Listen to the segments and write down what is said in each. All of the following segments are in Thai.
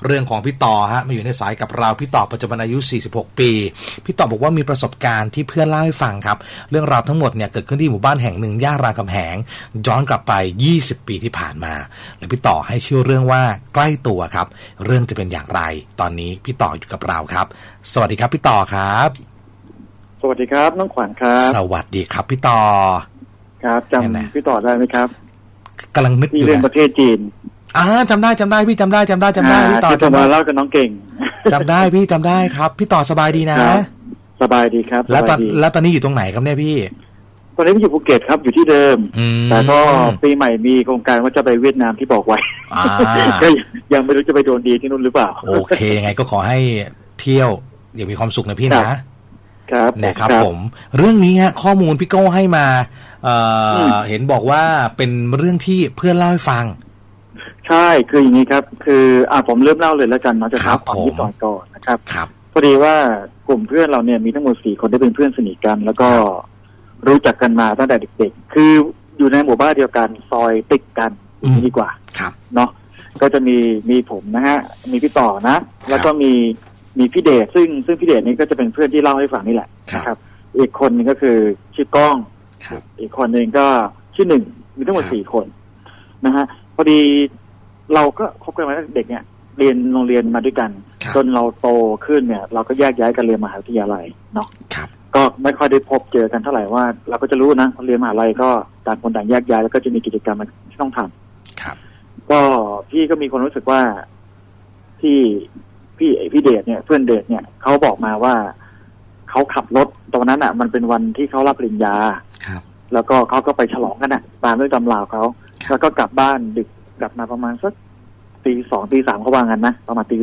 เรื่องของพี่ต่อฮะมาอยู่ในสายกับเราพี่ต่อปัจจุบันอายุ46ปีพี่ต่อบอกว่ามีประสบการณ์ที่เพื่อนเล่าให้ฟังครับเรื่องราวทั้งหมดเนี่ยเกิดขึ้นที่หมู่บ้านแห่งหนึ่งย่านรามคำแหงย้อนกลับไป20ปีที่ผ่านมาและพี่ต่อให้ชื่อเรื่องว่าใกล้ตัวครับเรื่องจะเป็นอย่างไรตอนนี้พี่ต่ออยู่กับเราครับสวัสดีครับพี่ต่อครับสวัสดีครับน้องขวัญครับสวัสดีครับพี่ต่อครับจำพี่ต่อได้ไหมครับกำลังนึกอยู่เรื่องประเทศจีนจำได้พี่จำได้พี่ต่อจะมาเล่ากับน้องเก่งจำได้พี่จำได้ครับพี่ต่อสบายดีนะสบายดีครับแล้วตอนนี้อยู่ตรงไหนครับเนี่ยพี่ตอนนี้อยู่ภูเก็ตครับอยู่ที่เดิมแต่ก็ปีใหม่มีโครงการว่าจะไปเวียดนามที่บอกไว้ก็ยังไม่รู้จะไปโดนดีที่นู่นหรือเปล่าโอเคไงก็ขอให้เที่ยวอย่างมีความสุขนะพี่นะครับนะครับผมเรื่องนี้ฮะข้อมูลพี่โก้ให้มาเห็นบอกว่าเป็นเรื่องที่เพื่อนเล่าให้ฟังใช่คืออย่างนี้ครับคือผมเริ่มเล่าเลยแล้วกันเนาะจะถามของพี่ต่อก่อนนะครับพอดีว่ากลุ่มเพื่อนเราเนี่ยมีทั้งหมด4 คนที่เป็นเพื่อนสนิทกันแล้วก็รู้จักกันมาตั้งแต่เด็กๆคืออยู่ในหมู่บ้านเดียวกันซอยติดกันดีกว่าเนาะก็จะมีผมนะฮะมีพี่ต่อนะแล้วก็มีพี่เดชซึ่งพี่เดชนี่ก็จะเป็นเพื่อนที่เล่าให้ฟังนี่แหละนะครับอีกคนนึงก็คือชื่อก้องอีกคนนึงก็ชื่อหนึ่งมีทั้งหมด4 คนนะฮะพอดีเราก็คบกันมาตั้งแต่เด็กเนี่ยเรียนโรงเรียนมาด้วยกันจนเราโตขึ้นเนี่ยเราก็แยกย้ายกันเรียนมหาวิทยาลัยเนาะก็ไม่ค่อยได้พบเจอกันเท่าไหร่ว่าเราก็จะรู้นะเรียนมหาลัยก็ต่างคนต่างแยกย้ายแล้วก็จะมีกิจกรรมที่ต้องทำก็พี่ก็มีความรู้สึกว่าพี่เดชเนี่ยเพื่อนเดชเนี่ยเขาบอกมาว่าเขาขับรถตอนนั้นอ่ะมันเป็นวันที่เขารับปริญญาแล้วก็เขาก็ไปฉลองกันอ่ะตามด้วยตำราวเขาแล้วก็กลับบ้านดึกกลับมาประมาณสักตี 2 ตี 3เขาว่างั้นนะประมาณตี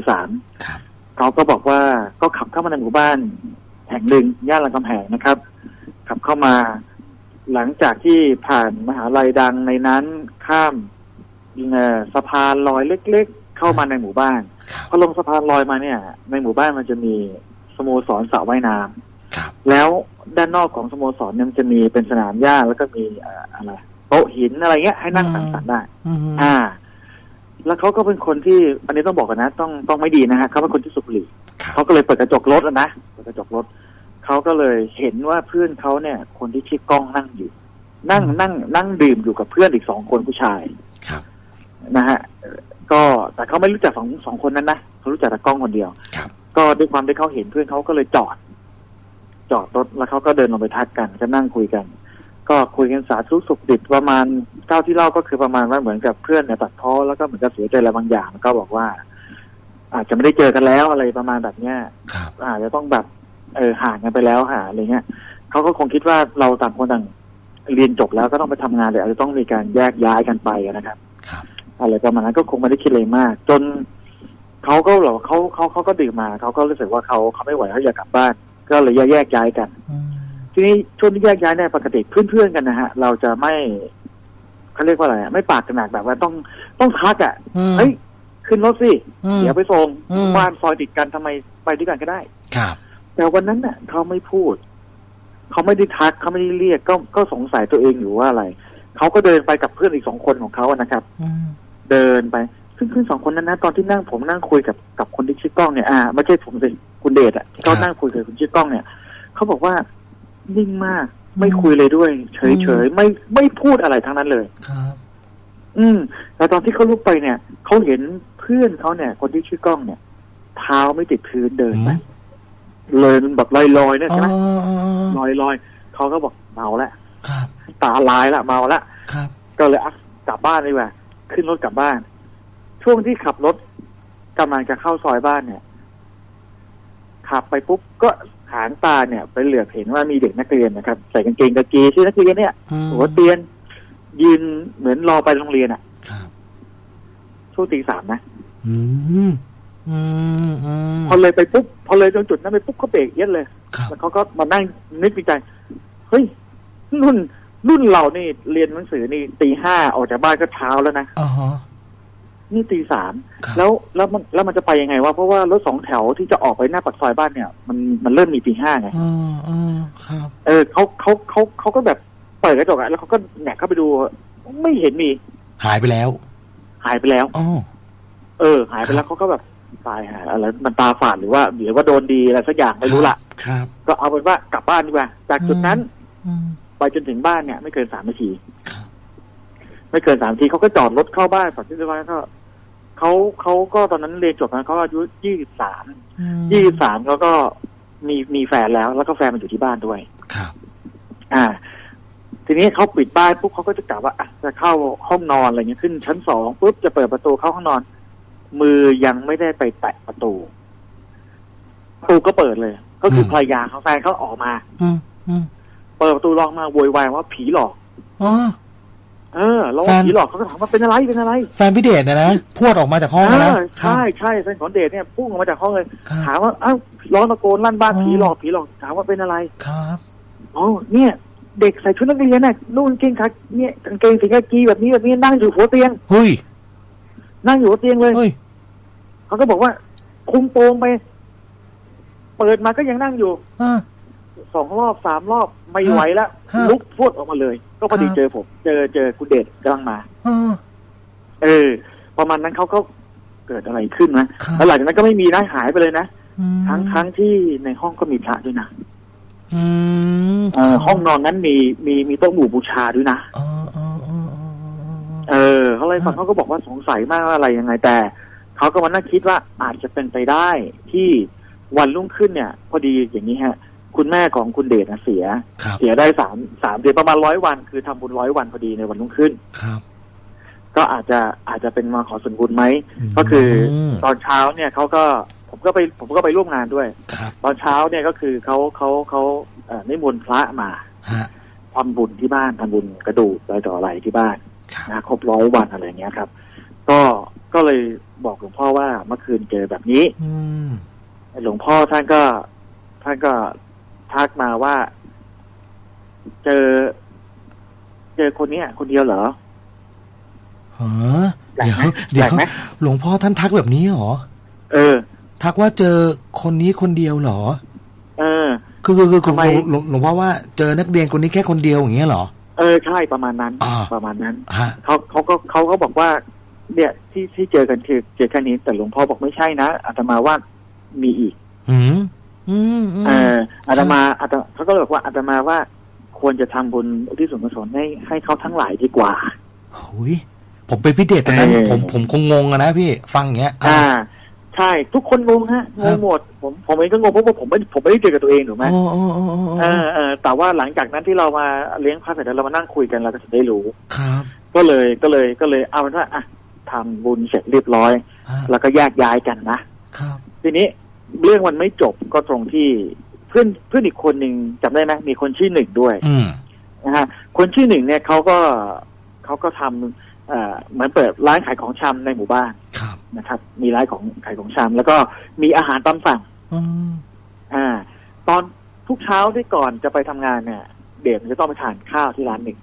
3เขาก็บอกว่าก็ขับเข้ามาในหมู่บ้านแห่งหนึ่งย่านรามคำแหงนะครับขับเข้ามาหลังจากที่ผ่านมหาลัยดังในนั้นข้ามสะพานลอยเล็กๆเข้ามาในหมู่บ้านพอลงสะพานลอยมาเนี่ยในหมู่บ้านมันจะมีสโมสรสระว่ายน้ำแล้วด้านนอกของสโมสรเนี่ยมันจะมีเป็นสนามหญ้าแล้วก็มีอะไรโต๊ะหินอะไรเงี้ยให้นั่งสังสรรค์ได้แล้วเขาก็เป็นคนที่อันนี้ต้องบอกกันนะต้องไม่ดีนะฮะเขาเป็นคนที่สูบบุหรี่เขาก็เลยเปิดกระจกรถนะเปิดกระจกรถเขาก็เลยเห็นว่าเพื่อนเขาเนี่ยคนที่ชื่อกล้องนั่งอยู่นั่งดื่มอยู่กับเพื่อนอีก2 คนผู้ชายนะฮะก็แต่เขาไม่รู้จักสองคนนั้นนะเขารู้จักแต่กล้องคนเดียวก็ด้วยความที่เขาเห็นเพื่อนเขาก็เลยจอดรถแล้วเขาก็เดินลงไปทักกันก็นั่งคุยกันก็คุยกันสาธุสุขดิบประมาณเท่าที่เล่าก็คือประมาณว่าเหมือนกับเพื่อนเนี่ยตัดพ้อแล้วก็เหมือนกับเสียใจอะไรบางอย่างก็บอกว่าอาจจะไม่ได้เจอกันแล้วอะไรประมาณแบบเนี้ยอาจจะต้องแบบห่างกันไปแล้วอะไรเงี้ยเขาก็คงคิดว่าเราต่างคนต่างเรียนจบแล้วก็ต้องไปทำงานเลยอาจจะต้องมีการแยกย้ายกันไปนะครับอะไรประมาณนั้นก็คงไม่ได้คิดอะไรมากจนเขาก็หรอเขาก็ดื่มมาเขาก็รู้สึกว่าเขาไม่ไหวเขาอยากกลับบ้านก็เลยแยกย้ายกันทีนี้ช่วงที่แยกย้ายเนี่ยปกติเพื่อนกันนะฮะเราจะไม่เขาเรียกว่าอะไรไม่ปากกระหนักแบบว่าต้องทักอ่ะเฮ้ยขึ้นรถสิเดี๋ยวไปส่งบ้านซอยติดกันทำไมไปด้วยกันก็ได้แต่วันนั้นน่ะเขาไม่พูดเขาไม่ได้ทักเขาไม่ได้เรียกก็สงสัยตัวเองอยู่ว่าอะไรเขาก็เดินไปกับเพื่อนอีก2 คนของเขานะครับเดินไปซึ่งเพื่อน2 คนนั้นนะตอนที่ผมนั่งคุยกับคนที่ชื่อกล้องเนี่ยไม่ใช่ผมสิคุณเดชอ่ะเขานั่งคุยกับคุณชื่อกล้องเนี่ยเขาบอกว่านิ่งมากไม่คุยเลยด้วยเฉยไม่พูดอะไรทั้งนั้นเลยแต่ตอนที่เขาลุกไปเนี่ยเขาเห็นเพื่อนเขาเนี่ยคนที่ชื่อกล้องเนี่ยเท้าไม่ติดพื้นเดินไปเลยมันแบบลอยๆเนี่ยใช่ไหมลอยเขาก็บอกเมาแล้วตาลายละเมาละก็เลยกลับบ้านดีกว่าขึ้นรถกลับบ้านช่วงที่ขับรถกำลังจะเข้าซอยบ้านเนี่ยขับไปปุ๊บก็หางตาเนี่ยไปเหลือบเห็นว่ามีเด็กนักเรียนนะครับใส่กางเกงกะกีชื่อนักเรียนเนี่ยหัวเตียนยืนเหมือนรอไปโรงเรียนอ่ะช่วงตี 3นะพอเลยไปปุ๊บพอเลยจนจุดนั้นไปปุ๊บเขาเบรกเย็ดเลยแล้วเขาก็มานั่งนึกในใจเฮ้ยรุ่นเรานี่เรียนหนังสือนี่ตี 5ออกจากบ้านก็เช้าแล้วนะนี่ตี 3แล้วมันจะไปยังไงวะเพราะว่ารถ2 แถวที่จะออกไปหน้าปากซอยบ้านเนี่ยมันเริ่มมีตี 5ไงเขาก็แบบเปิดกระจกแล้วเขาก็แหนกเข้าไปดูไม่เห็นมีหายไปแล้วหายไปแล้วหายไปแล้วเขาก็แบบตายหาอะไรมันตาฝาดหรือว่าเดี๋ยวว่าโดนดีอะไรสักอย่างไม่รู้ละครับก็เอาเป็นว่ากลับบ้านดีกว่าจากจุดนั้นไปจนถึงบ้านเนี่ยไม่เกิน3 นาทีไม่เกิน3 นาทีเขาก็จอดรถเข้าบ้านก่อนที่จะไปก็เขาก็ตอนนั้นเรียนจบนะเขาอายุ23เขาก็มีแฟนแล้วก็แฟนมันอยู่ที่บ้านด้วยครับทีนี้เขาปิดบ้านปุ๊บเขาก็จะกะว่าจะเข้าห้องนอนอะไรเงี้ยขึ้นชั้น2ปุ๊บจะเปิดประตูเข้าห้องนอนมือยังไม่ได้ไปแตะประตูก็เปิดเลยก็คือภรรยาของแฟนเขาออกมาเปิดประตูลองมาโวยวายว่าผีหลอกแล้วผีหลอกเขาก็ถามว่าเป็นอะไรแฟนพี่เดชนะพูดออกมาจากห้องนะใช่แฟนของเดชเนี่ยพุ่งออกมาจากห้องเลยถามว่าร้องตะโกนลั่นบ้านผีหลอกถามว่าเป็นอะไรครับเนี่ยเด็กใส่ชุดนักเรียนน่ะนุ่งเกงขาเนี่ยกางเกงสีกากีแบบนี้นั่งอยู่หัวเตียงเฮ้ยนั่งอยู่หัวเตียงเลยเขาก็บอกว่าคุมโปงไปเปิดมาก็ยังนั่งอยู่2 รอบ 3 รอบไม่ไหวแล้วลุกพรวดออกมาเลยก็พอดีเจอผมเจอคุณเดชกำลังมาประมาณนั้นเขาก็เกิดอะไรขึ้นนะแล้วหลังจากนั้นก็ไม่มีนะหายไปเลยนะทั้งที่ในห้องก็มีพระด้วยนะห้องนอนนั้นมีโต๊ะหมู่บูชาด้วยนะเขาเลยฟังเขาก็บอกว่าสงสัยมากว่าอะไรยังไงแต่เขาก็มานั่งคิดว่าอาจจะเป็นไปได้ที่วันรุ่งขึ้นเนี่ยพอดีอย่างนี้ฮะคุณแม่ของคุณเดชเสียได้3 เดือนประมาณ100 วันคือทำบุญ100 วันพอดีในวันรุ่งขึ้นก็อาจจะเป็นมาขอส่วนบุญไหมก็คือตอนเช้าเนี่ยเขาก็ผมก็ไปร่วมงานด้วยตอนเช้าเนี่ยก็คือเขานิมนต์พระมาทำบุญที่บ้านทำบุญกระดูกอะไรต่ออะไรที่บ้านนะครบ100 วันอะไรเงี้ยครับก็เลยบอกหลวงพ่อว่าเมื่อคืนเจอแบบนี้หลวงพ่อท่านก็ทักมาว่าเจอคนนี้คนเดียวเหรอเดี๋ยวหลวงพ่อท่านทักแบบนี้เหรอทักว่าเจอคนนี้คนเดียวเหรอคือหลวงพ่อว่าเจอนักเรียนคนนี้แค่คนเดียวอย่างเงี้ยเหรอใช่ประมาณนั้นเขาก็บอกว่าเนี่ยที่เจอกันคือเจอแค่นี้แต่หลวงพ่อบอกไม่ใช่นะอาตมาว่ามีอีกอาตมาเขาก็บอกว่าอาตมาว่าควรจะทำบุญอุทิศส่วนกุศลให้เขาทั้งหลายดีกว่าผมเป็นพิเดชตอนนั้นผมคงงงนะพี่ฟังอย่างเงี้ยใช่ทุกคนงงฮะงงหมดผมเองก็งงเพราะว่าผมไม่ได้เจอกับตัวเองถูกไหมแต่ว่าหลังจากนั้นที่เรามาเลี้ยงพระเสร็จแล้วเรามานั่งคุยกันเราก็จะได้รู้ครับก็เลยเอาเป็นว่าทำบุญเสร็จเรียบร้อยแล้วก็แยกย้ายกันนะครับทีนี้เรื่องมันไม่จบก็ตรงที่เพื่อนอีกคนหนึ่งจำได้ไหมมีคนชื่อ1ด้วยนะฮะคนชื่อ1เนี่ยเขาก็ทำเหมือนเปิดร้านขายของชำในหมู่บ้านนะครับมีร้านขายของชำแล้วก็มีอาหารตามสั่งตอนทุกเช้าที่ก่อนจะไปทำงานเนี่ยเด็กจะต้องไปทานข้าวที่ร้าน1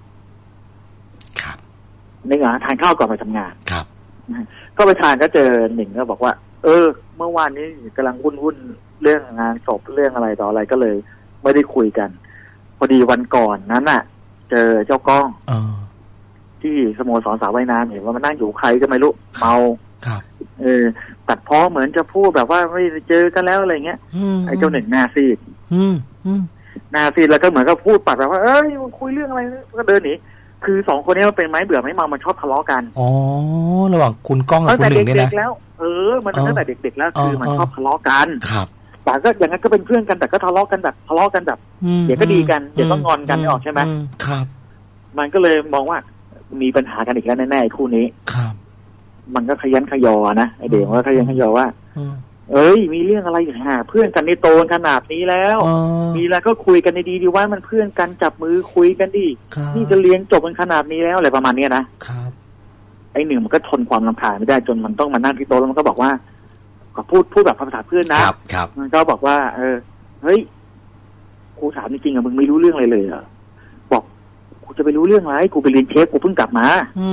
ในงานทานข้าวก่อนไปทำงานก็ไปทานก็เจอ1ก็บอกว่าเมื่อวานนี้กำลังวุ่นเรื่องงานศพเรื่องอะไรต่ออะไรก็เลยไม่ได้คุยกันพอดีวันก่อนนั้นน่ะเจอเจ้าก้องที่สโมสรสาวว่ายน้ำเห็นว่ามันนั่งอยู่ใครก็ไม่รู้เมาตัดพ้อเหมือนจะพูดแบบว่าไม่เจอกันแล้วอะไรเงี้ยไอ้เจ้า1หน้าซีดหน้าซีดแล้วก็เหมือนกับพูดปัดแบบว่ามันคุยเรื่องอะไรก็เดินหนีคือ2 คนนี้มันเป็นไม้เบื่อไม้เมามันชอบทะเลาะกันระหว่างคุณก้องกับคุณ1เนี่ยนะแล้วมันตั้งแต่เด็กๆแล้วคือมันชอบทะเลาะกันแต่ก็อย่างนั้นก็เป็นเพื่อนกันแต่ก็ทะเลาะกันแบบเดี๋ยวก็ดีกันเดี๋ยวก็งอนกันไม่ออกใช่ไหมครับมันก็เลยมองว่ามีปัญหากันอีกแล้วแน่ๆคู่นี้ครับมันก็ขยันขยอนะไอเด็กมันก็ขยันขยอว่ามีเรื่องอะไรอยู่เพื่อนกันในโตขนาดนี้แล้วมีแล้วก็คุยกันดีว่ามันเพื่อนกันจับมือคุยกันดินี่จะเลี้ยงจบกันขนาดนี้แล้วอะไรประมาณนี้นะครับไอ1มันก็ทนความรำคาญไม่ได้จนมันต้องมานั่งที่โต๊ะแล้วมันก็บอกว่าก็พูดแบบภาษาเพื่อนนะครับมันก็บอกว่าเฮ้ยครูถามจริงๆมึงไม่รู้เรื่องอะไรเลยเหรอบอกกูจะไปรู้เรื่องอะไรกูไปเรียนเชฟกูเพิ่งกลับมา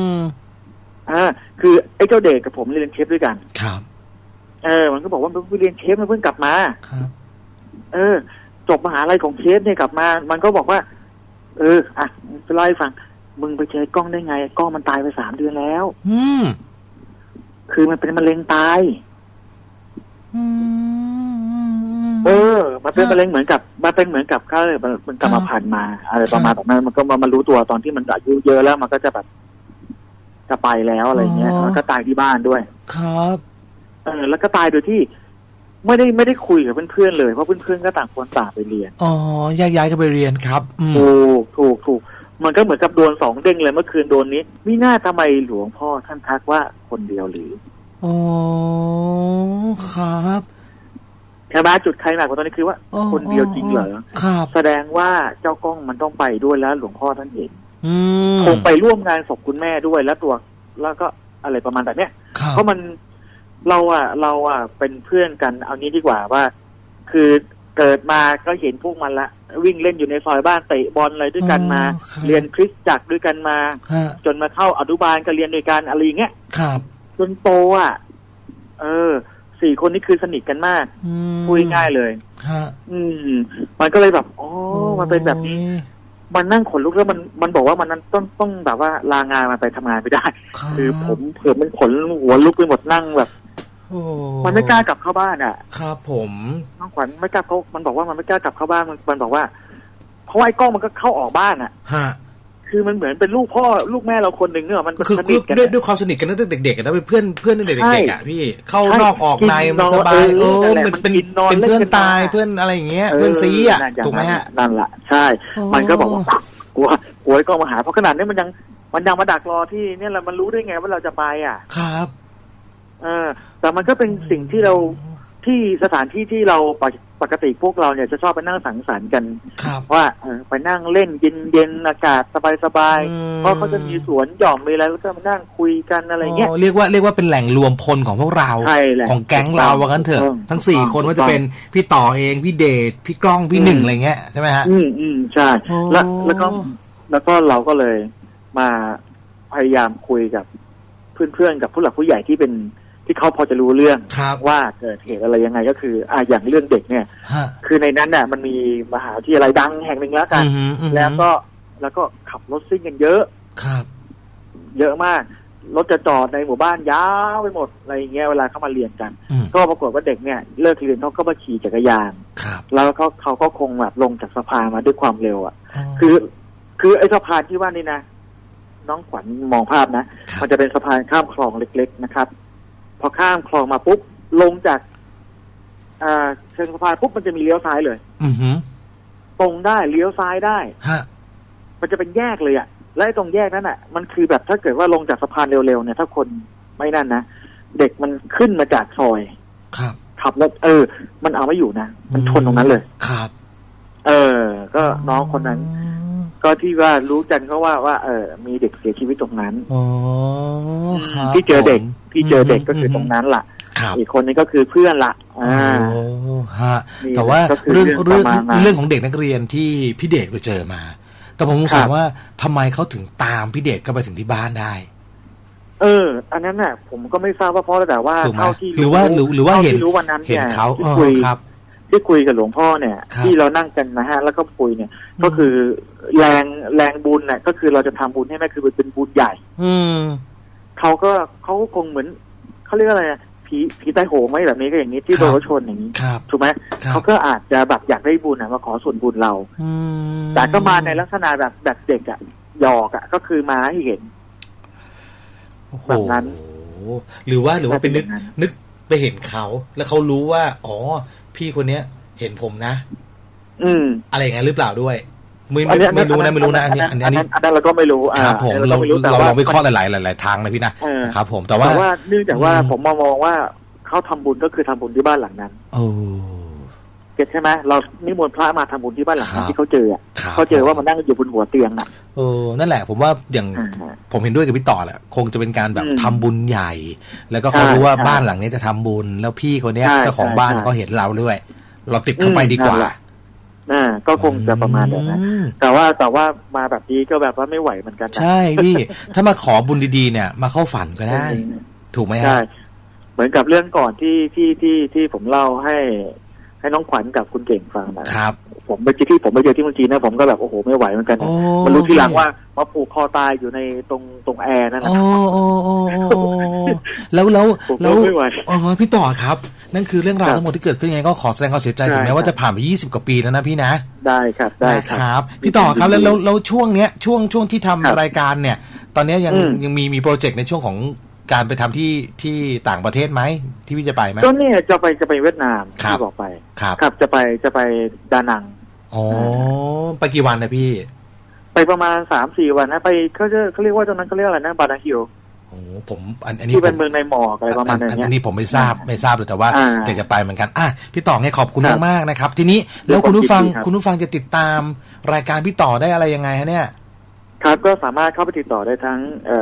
คือไอ้เจ้าเด็กกับผมเรียนเชฟด้วยกันครับมันก็บอกว่าไปเรียนเชฟมันเพิ่งกลับมาครับจบมหาลัยของเชฟเนี่ยกลับมามันก็บอกว่าจะเล่าให้ฟังมึงไปเจอกล้องได้ไงกล้องมันตายไป3 เดือนแล้วคือมันเป็นมะเร็งตายมันเป็นมะเร็งเหมือนกับเขาเลยมันกรรมพันธุ์มาอะไรประมาณแบบนั้นมันก็มารู้ตัวตอนที่มันอายุเยอะแล้วมันก็จะแบบจะไปแล้วอะไรเงี้ยแล้วก็ตายที่บ้านด้วยครับแล้วก็ตายโดยที่ไม่ได้คุยกับเพื่อนๆเลยเพราะเพื่อนๆก็ต่างคนต่างไปเรียนย้ายกันไปเรียนครับถูกมันก็เหมือนกับโดน2เด้งเลยเมื่อคืนโดนนี้มิน่าทำไมหลวงพ่อท่านทักว่าคนเดียวหรือครับแค่จุดไคลแม็กซ์ของตอนนี้คือว่าคนเดียวจริงเหรอแสดงว่าเจ้ากล้องมันต้องไปด้วยแล้วหลวงพ่อท่านเห็นคงไปร่วมงานศพคุณแม่ด้วยแล้วก็อะไรประมาณแบบเนี้ยเพราะมันเราเป็นเพื่อนกันเอานี้ดีกว่าว่าคือเกิดมาก็เห็นพวกมันละวิ่งเล่นอยู่ในซอยบ้านเตะบอลอะไรด้วยกันมาเรียนคริสตจักรด้วยกันมาจนมาเข้าอนุบาลก็เรียนด้วยกันอะไรอย่างเงี้ยจนโต4 คนนี้คือสนิทกันมากพูดง่ายเลยมันก็เลยแบบมันเป็นแบบนี้มันนั่งขนลุกแล้วมันบอกว่ามันนั้นต้องแบบว่าลางานมาไปทำงานไม่ได้คือผมเผื่อมันขนหัวลุกไปหมดนั่งแบบมันไม่กล้ากลับเข้าบ้านครับผมน้องขวัญไม่กล้าเขามันบอกว่ามันไม่กล้ากลับเข้าบ้านมันบอกว่าเพราะไอ้กล้องมันก็เข้าออกบ้านคือมันเหมือนเป็นลูกพ่อลูกแม่เราคนหนึ่งเนี่ยมันคือด้วยความสนิทกันตั้งแต่เด็กๆนะเป็นเพื่อนตั้งแต่เด็กๆพี่เข้านอกออกในมันสบายมันเป็นเพื่อนตายเพื่อนอะไรอย่างเงี้ยเพื่อนซีถูกไหมฮะนั่นแหละใช่มันก็บอกว่ากลัวไอ้กล้องมาหาเพราะขนาดนี้มันยังมาดักรอที่เนี่ยแหละมันรู้ได้ไงว่าเราจะไปครับแต่มันก็เป็นสิ่งที่เราที่สถานที่ที่เราปกติพวกเราเนี่ยจะชอบไปนั่งสังสรรค์กันว่าไปนั่งเล่นเย็นๆอากาศสบายๆเพราะเขาจะมีสวนหย่อมมีอะไรก็จะมานั่งคุยกันอะไรเงี้ยเรียกว่าเป็นแหล่งรวมพลของพวกเราของแก๊งเราว่ากันเถอะทั้ง4 คนว่าจะเป็นพี่ต่อเองพี่เดชพี่กล้องพี่หนึ่งอะไรเงี้ยใช่ไหมฮะใช่แล้วก็เราก็เลยมาพยายามคุยกับเพื่อนๆกับผู้หลักผู้ใหญ่ที่เขาพอจะรู้เรื่องว่าเกิดเหตุอะไรยังไงก็คืออย่างเรื่องเด็กเนี่ยคือในนั้นมันมีมหาวิทยาลัยดังแห่งหนึ่งแล้วกันแล้วก็ขับรถซิ่งกันเยอะเยอะมากรถจะจอดในหมู่บ้านยาวไปหมดอะไรอย่างเงี้ยเวลาเข้ามาเรียนกันก็ปรากฏว่าเด็กเนี่ยเลิกเรียนเขาก็มาขี่จักรยานแล้วเขาก็คงแบบลงจากสะพานมาด้วยความเร็วคือไอ้สะพานที่ว่านี่นะน้องขวัญมองภาพนะมันจะเป็นสะพานข้ามคลองเล็กๆนะครับพอข้ามคลองมาปุ๊บลงจากเชิงสะพานปุ๊บมันจะมีเลี้ยวซ้ายเลยตรงได้เลี้ยวซ้ายได้มันจะเป็นแยกเลยและตรงแยกนั้นมันคือแบบถ้าเกิดว่าลงจากสะพานเร็วๆเนี่ยถ้าคนไม่นั่นนะเด็กมันขึ้นมาจากซอยขับรถมันเอาไม่อยู่นะมันชนตรงนั้นเลยครับก็น้องคนนั้นก็ที่ว่ารู้กันก็ว่ามีเด็กเสียชีวิตตรงนั้นที่เจอเด็กก็คือตรงนั้นล่ะอีกคนนี้ก็คือเพื่อนละแต่ว่าเรื่องของเด็กนักเรียนที่พี่เดชไปเจอมาแต่ผมสงสัยว่าทำไมเขาถึงตามพี่เดชก็ไปถึงที่บ้านได้อันนั้นน่ะผมก็ไม่ทราบว่าเพราะแต่ว่าเท่าที่หรือว่าเห็นวันนั้นเนี่ยเขาที่คุยกับหลวงพ่อเนี่ยที่เรานั่งกันนะฮะแล้วก็คุยเนี่ยก็คือแรงบุญน่ะก็คือเราจะทำบุญให้แม่คือเป็นบุญใหญ่เขาคงเหมือนเขาเรียกอะไรผีใต้โหงไหมแบบนี้ก็อย่างนี้ที่โดนชนอย่างนี้ถูกไหมเขาก็อาจจะแบบอยากได้บุญมาขอส่วนบุญเราแต่ก็มาในลักษณะแบบเด็กหยอกก็คือมาให้เห็นแบบนั้นหรือว่าไปนึกไปเห็นเขาแล้วเขารู้ว่าอ๋อพี่คนเนี้ยเห็นผมนะอะไรอย่างนั้นหรือเปล่าด้วยไม่รู้นะอันนี้เราก็ไม่รู้ครับผมเราลองวิเคราะห์หลายทางนะพี่นะครับผมแต่ว่าเนื่องจากว่าผมมองว่าเขาทำบุญก็คือทำบุญที่บ้านหลังนั้นเก็ตใช่ไหมเรานิมนต์พระมาทำบุญที่บ้านหลังนั้นที่เขาเจอว่ามันนั่งอยู่บนหัวเตียงนั่นแหละผมว่าอย่างผมเห็นด้วยกับพี่ต่อแหละคงจะเป็นการแบบทำบุญใหญ่แล้วก็เขารู้ว่าบ้านหลังนี้จะทำบุญแล้วพี่คนนี้เจ้าของบ้านเขาเห็นเราด้วยเราติดเข้าไปดีกว่าก็คงจะประมาณแบบนั้นแต่ว่ามาแบบนี้ก็แบบว่าไม่ไหวเหมือนกันใช่พี่ถ้ามาขอบุญดีๆเนี่ยมาเข้าฝันก็ได้ถูกไหมฮะเหมือนกับเรื่องก่อนที่ผมเล่าให้น้องขวัญกับคุณเก่งฟังนะครับผมไปเจอที่เมืองจีนนะผมก็แบบโอ้โหไม่ไหวเหมือนกันมันรู้ทีหลังว่ามาผูกคอตายอยู่ในตรงแอร์นั่นแหละแล้วพี่ต่อครับนั่นคือเรื่องราวทั้งหมดที่เกิดขึ้นยังไงก็ขอแสดงความเสียใจถึงแม้ว่าจะผ่านไป20 กว่าปีแล้วนะพี่นะได้ครับได้ครับพี่ต่อครับแล้วช่วงเนี้ยช่วงที่ทำรายการเนี่ยตอนนี้ยังมีโปรเจกต์ในช่วงของการไปทำที่ต่างประเทศไหมที่พี่จะไปไหมก็เนี่ยจะไปเวียดนามที่บอกไปครับจะไปดานังไปกี่วันนะพี่ไปประมาณ 3-4 วันนะไปเขาเรียกว่าตรงนั้นเขาเรียกอะไรนะบานาฮิลผมอันนี้ที่เป็นเมืองในหมอกอะไรประมาณนั้นอันนี้ผมไม่ทราบเลยแต่ว่าจะไปเหมือนกันพี่ต่อไงขอบคุณมากๆนะครับทีนี้แล้วคุณผู้ฟังจะติดตามรายการพี่ต่อได้อะไรยังไงฮะเนี่ยครับก็สามารถเข้าไปติดต่อได้ทั้ง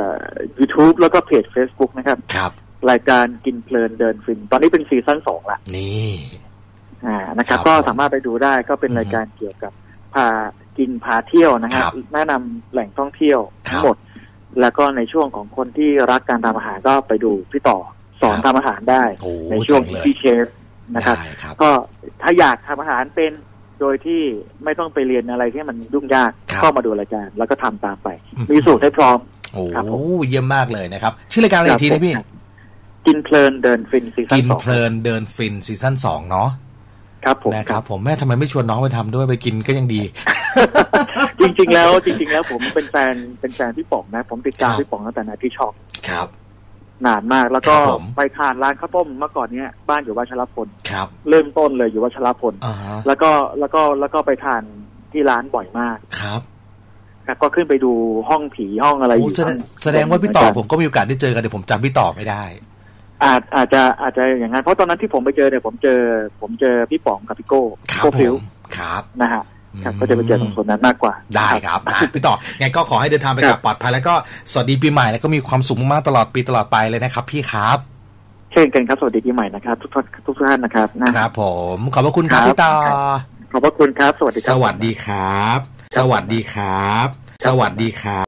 YouTube แล้วก็เพจ Facebook นะครับรายการกินเพลินเดินฟินตอนนี้เป็นซีซั่น 2ละนี่นะครับก็สามารถไปดูได้ก็เป็นรายการเกี่ยวกับพากินพาเที่ยวนะครับแนะนำแหล่งท่องเที่ยวทั้งหมดแล้วก็ในช่วงของคนที่รักการทำอาหารก็ไปดูพี่ต่อสอนทำอาหารได้ในช่วงที่เชฟนะครับก็ถ้าอยากทำอาหารเป็นโดยที่ไม่ต้องไปเรียนอะไรที่มันยุ่งยากก็มาดูรายการแล้วก็ทำตามไปมีสูตรให้พร้อมโอ้เยี่ยมมากเลยนะครับชื่อรายการอะไรทีนะพี่กินเพลินเดินฟินซีซั่น 2 กินเพลินเดินฟินซีซั่น 2เนาะครับผมนะครับผมแม่ทำไมไม่ชวนน้องไปทำด้วยไปกินก็ยังดีจริงๆแล้วผมเป็นแฟนพี่ป๋องนะผมติดตามพี่ป๋องตั้งแต่นาที่ช็อกครับนานมากแล้วก็ไปทานร้านข้าวต้มเมื่อก่อนเนี้ยบ้านอยู่วัชรพลเริ่มต้นเลยอยู่วัชรพลแล้วก็ไปทานที่ร้านบ่อยมากครับก็ขึ้นไปดูห้องผีห้องอะไรอยู่แสดงว่าพี่ต่อผมก็มีโอกาสได้เจอกันแต่ผมจำพี่ต่อไม่ได้อาจจะอย่างนั้นเพราะตอนนั้นที่ผมไปเจอเนี่ยผมเจอพี่ป๋องกับพี่โก้ผิวครับนะฮะครับก็จะไปเจอตรงส่วนนั้นมากกว่าได้ครับพี่ต่อไงก็ขอให้เดินทางไปกับปลอดภัยแล้วก็สวัสดีปีใหม่แล้วก็มีความสุขมากๆตลอดปีตลอดไปเลยนะครับพี่ครับเช่นกันครับสวัสดีปีใหม่นะครับทุกท่านนะครับครับผมขอบพระคุณครับพี่ต่อขอบพระคุณครับสวัสดีครับสวัสดีครับสวัสดีครับสวัสดีครับ